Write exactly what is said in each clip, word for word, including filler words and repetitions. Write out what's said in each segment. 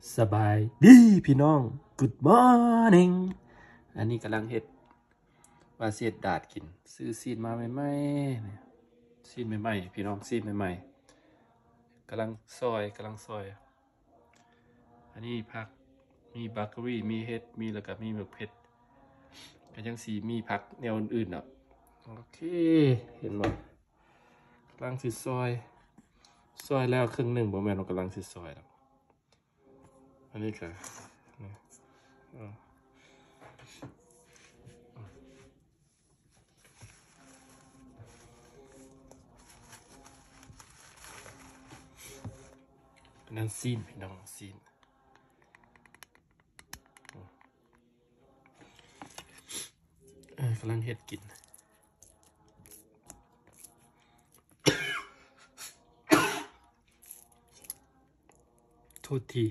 สบายดีพี่น้อง Good morning อันนี้กำลังเฮ็ดว่าเสียดดาดกินซื้อซีนมาใหม่ๆซีนใหม่ๆพี่น้องซีนใหม่ๆกำลังซอยกำลังซอยอันนี้ผักมีบรอกโคลีมีเห็ดมีแล้วก็มีหมึกเผ็ดก็ยังสีมีผักแนวอื่นๆอ่ะโอเคเห็นบ่กำลังสิซอยซอยแล้วครึ่งหนึ่งบ่แม่นเรากำลังสิซอยแล้วอันนี้ก็นี่นั่นซีนพี่น้องซีนเออกำลังเฮ็ดกินโทษที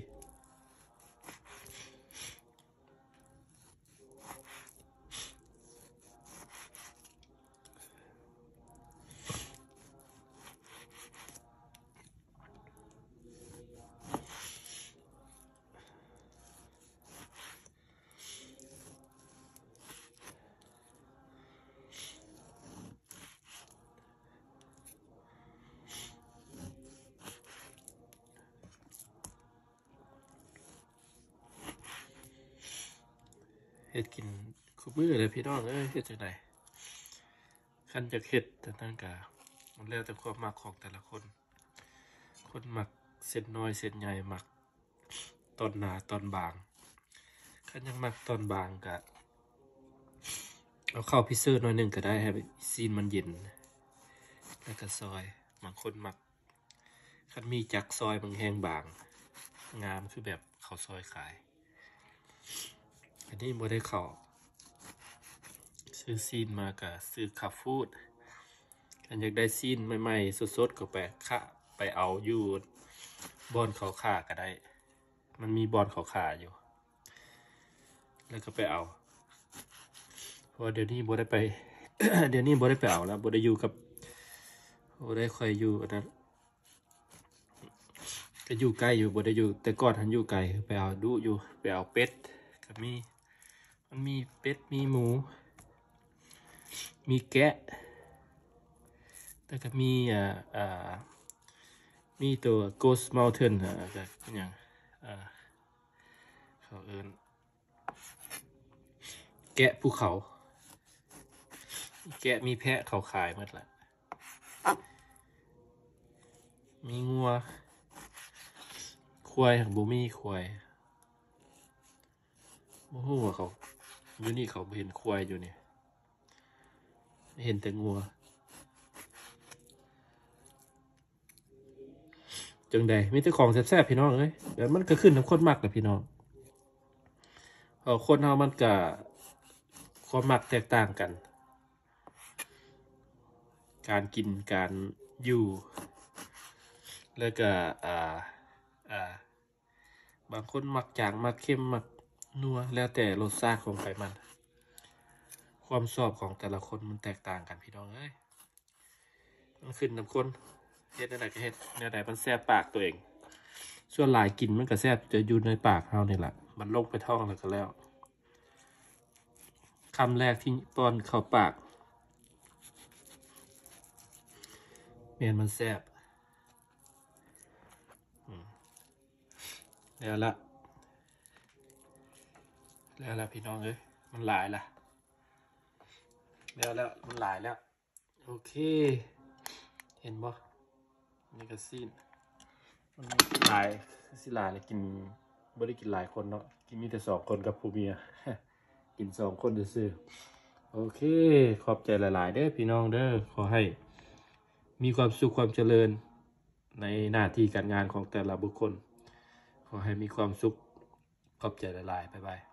เฮ็ดกินคุมื้อเลยพี่น้องเอ้ยเฮ็ดจังได๋คันจะเฮ็ดแต่นั่นก็มันแล้วแต่ความมักของแต่ละคนคนมักเส้นน้อยเส้นใหญ่มักตอนหนาตอนบางคันยังมักตอนบางก็เอาเข้าพิเซอร์หน่อยนึงก็ได้ให้ซีนมันเย็นแล้วก็ซอยบางคนมักคันมีจักซอยบางแห้งบางงามคือแบบเขาซอยขายอันนี้บ่ได้เข้าซื้อซีนมาก็ซื้อคาฟูดอันอยากได้ซีนใหม่ๆสดๆก็ไปค่าไปเอาอยู่บอนเขาค่าก็ได้มันมีบอนเขาค่าอยู่แล้วก็ไปเอาเพราะเดี๋ยวนี้บ่ได้ไป เดี๋ยวนี้บ่ได้ไปเอาแล้วบ่ได้อยู่กับบ่ได้ค่อยอยู่อันนั้นก็อยู่ใกล้อยู่บ่ได้อยู่แต่ก่อนหันอยู่ไกลไปเอาดุอยู่ไปเอาเป็ดก็มีมันมีเป็ดมีหมูมีแกะแต่ก็มีอ่าอ่ามีตัว Ghost Mountain อ่ะก็เป็นอย่างอ่าเขาเอิ้นแกะภูเขาแกะมีแพะเขาขายหมดละมีงัวควายบ่มีควายโอ้โหเขาอยู่นี่เขาเห็นควายอยู่นี่เห็นแต่งัวจังใดมีแต่ของแซ่บๆพี่น้องเอ้ยแต่มันก็ขึ้นน้ำข้นมักแหละพี่น้องเออคนเฮามันก็ความมักแตกต่างกันการกินการอยู่แล้วก็อ่าอ่าบางคนมักจางมักเค็มมักนัวแล้วแต่รสชาติของใครมันความชอบของแต่ละคนมันแตกต่างกันพี่น้องเอ้ยมันขึ้นน้ำข้นเฮ็ดอะไรก็เฮ็ดแนวใดมันแซ่บปากตัวเองส่วนหลายกินมันก็แซ่บจะอยู่ในปากเฮานี่แหละมันลงไปท้องแล้วก็แล้วคำแรกที่ป้อนเข้าปากแม่นมันแซ่บแล้วละแล้วละพี่น้องเอ้ยมันหลายละแล้วแล้วมันหลายแล้วโอเคเห็นบ่นี่ก็ซีนมันหลายสิหลายเลยกินบ่ได้กินหลายคนเนาะกินมีแต่สองคนกับผู้เมีย กินสองคนซื่อโอเคขอบใจหลายๆเด้อพี่น้องเด้อขอให้มีความสุขความเจริญในหน้าที่การงานของแต่ละบุคคลขอให้มีความสุขขอบใจหลายๆบ๊ายบาย